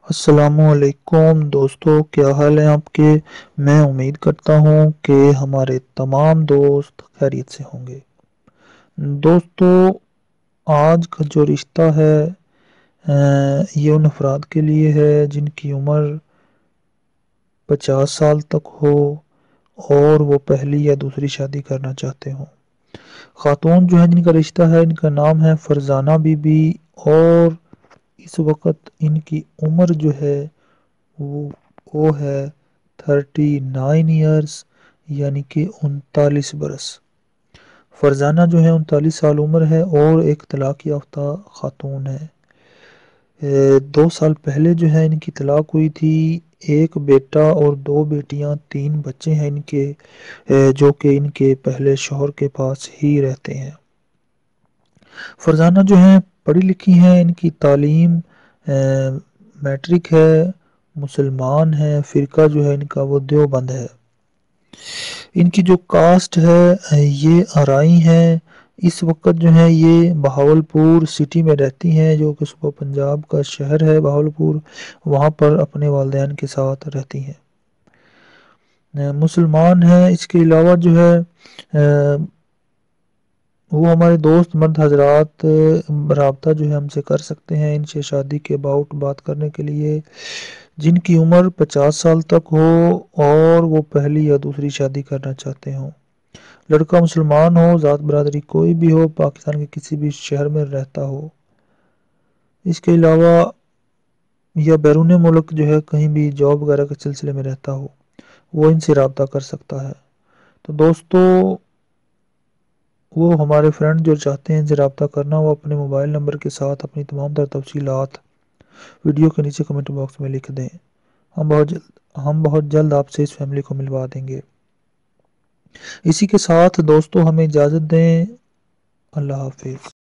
السلام علیکم دوستو، کیا حال ہیں آپ کے؟ میں امید کرتا ہوں کہ ہمارے تمام دوست خیریت سے ہوں گے۔ دوستو، آج کا جو رشتہ ہے یہ ان افراد کے لیے ہے جن کی عمر 50 سال تک ہو اور وہ پہلی یا دوسری شادی کرنا چاہتے ہوں۔ خاتون جو ہے جن کا رشتہ ہے، ان کا نام ہے فرزانہ بی بی، اور اس وقت ان کی عمر جو ہے وہ ہے 39 ایئرز، یعنی کہ 39 برس۔ فرزانہ جو ہے 39 سال عمر ہے اور ایک طلاق یافتہ خاتون ہے۔ 2 سال پہلے جو ہے ان کی طلاق ہوئی تھی۔ ایک بیٹا اور 2 بیٹیاں، 3 بچے ہیں ان کے، جو کہ ان کے پہلے شوہر کے پاس ہی رہتے ہیں۔ فرزانہ جو ہیں پڑھی لکھی ہیں، ان کی تعلیم میٹرک ہے، مسلمان ہیں، فرقہ جو ہے ان کا وہ دیوبند ہے۔ ان کی جو کاسٹ ہے یہ آرائی ہیں۔ اس وقت جو ہے یہ بہاولپور سٹی میں رہتی ہیں، جو کہ صوبہ پنجاب کا شہر ہے بہاولپور، وہاں پر اپنے والدین کے ساتھ رہتی ہیں، مسلمان ہیں۔ اس کے علاوہ جو ہے وہ ہمارے دوست مرد حضرات رابطہ جو ہے ہم سے کر سکتے ہیں ان سے شادی کے اباؤٹ بات کرنے کے لیے، جن کی عمر 50 سال تک ہو اور وہ پہلی یا دوسری شادی کرنا چاہتے ہوں۔ لڑکا مسلمان ہو، ذات برادری کوئی بھی ہو، پاکستان کے کسی بھی شہر میں رہتا ہو۔ اس کے علاوہ یا بیرون ملک جو ہے کہیں بھی جاب وغیرہ کے سلسلے میں رہتا ہو، وہ ان سے رابطہ کر سکتا ہے۔ تو دوستو، وہ ہمارے فرینڈ جو چاہتے ہیں ان سے رابطہ کرنا، وہ اپنے موبائل نمبر کے ساتھ اپنی تمام تر تفصیلات ویڈیو کے نیچے کمنٹ باکس میں لکھ دیں۔ ہم بہت جلد آپ سے اس فیملی کو ملوا دیں گے۔ اسی کے ساتھ دوستو ہمیں اجازت دیں۔ اللہ حافظ۔